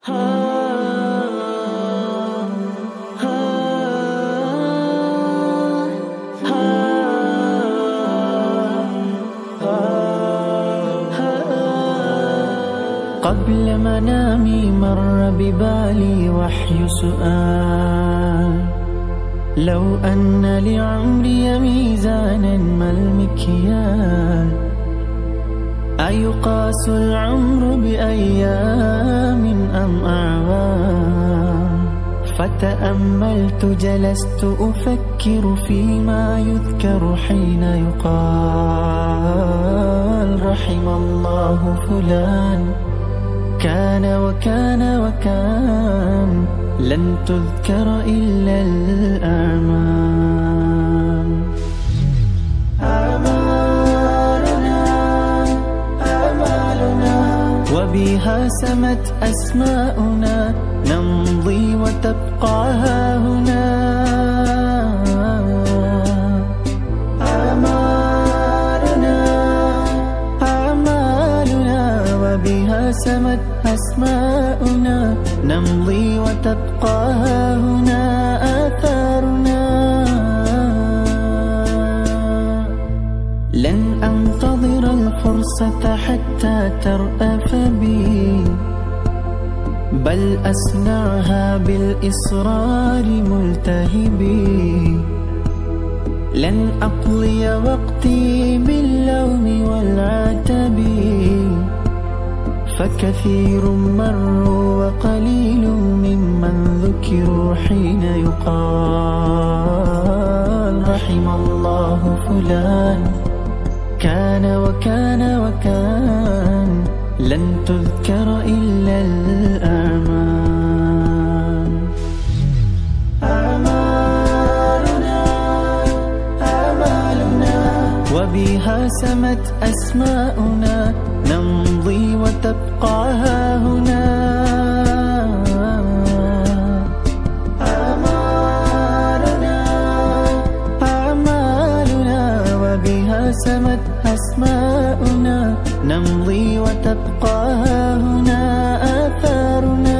قبل منامي مر ببالي وحي سؤال: لو أن لعمري ميزانا ما المكيال؟ أيقاس العمر بأيام أم أعوام؟ فتأملت جلست أفكر فيما يذكر حين يقال: رحم الله فلان كان وكان وكان، لن تذكر إلا الأعمال. آمالنا وبها سمت أسماؤنا، نمضي وتبقى هاهنا. آمالنا وبها سمت أسماؤنا، نمضي وتبقى هاهنا آثارنا. لن أنتظر الفرصة حتى ترأف بي، بل أصنعها بالإصرار ملتهبي. لن أقضي وقتي باللوم والعتب، فكثير مروا وقليل ممن ذكروا حين يقال: رحم الله فلان كان وكان وكان، لن تذكر إلا الأعمال. آمالنا وبها سمت أسماؤنا، نمضي وتبقى هاهنا. آمالنا وبها سمت أسماؤنا، نمضي وتبقى هاهنا آثارنا.